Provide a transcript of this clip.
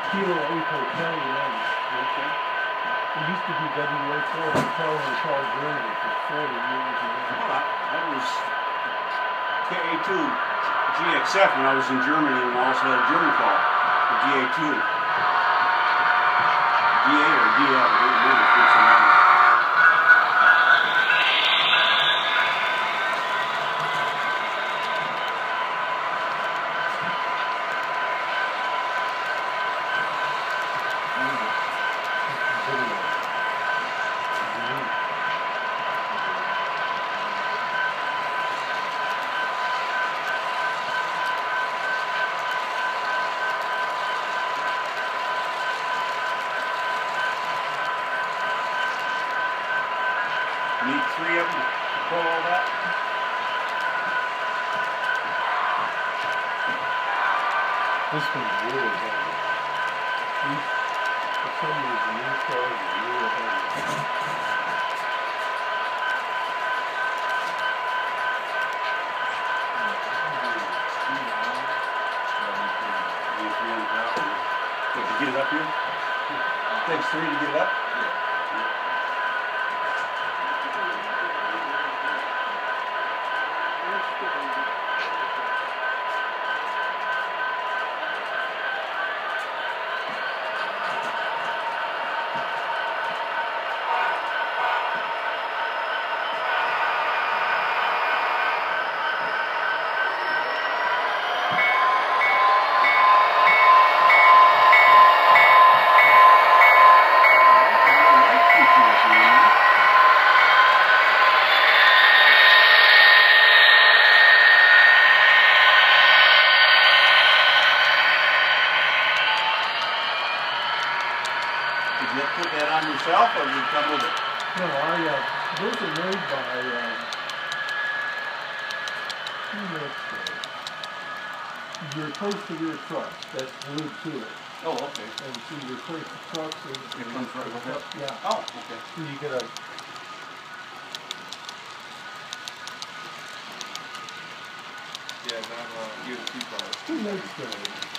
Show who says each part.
Speaker 1: Kilo April County Lane.
Speaker 2: Okay.
Speaker 1: It used to be WH1 Hotel in Charles, Germany for 40 years.
Speaker 2: That was KA2 GXF when I was in Germany, and I also had a German car, the DA2. DA or DL, I don't remember. It's been so long. Need 3 of them to pull all that?
Speaker 1: This one's really heavy. For some reason, these cars are really heavy.
Speaker 2: Did you get it up here? It takes 3 to get it up? Did you put that on yourself, or did it come with it?
Speaker 1: No, those are made by, who makes those? Your post-to-rear trucks, that's glued to it.
Speaker 2: Oh, okay.
Speaker 1: And so you replace the trucks and
Speaker 2: It comes right with it?
Speaker 1: Yeah.
Speaker 2: Oh, okay.
Speaker 1: So you get a,
Speaker 3: Yeah, not USP cars.
Speaker 1: who makes those?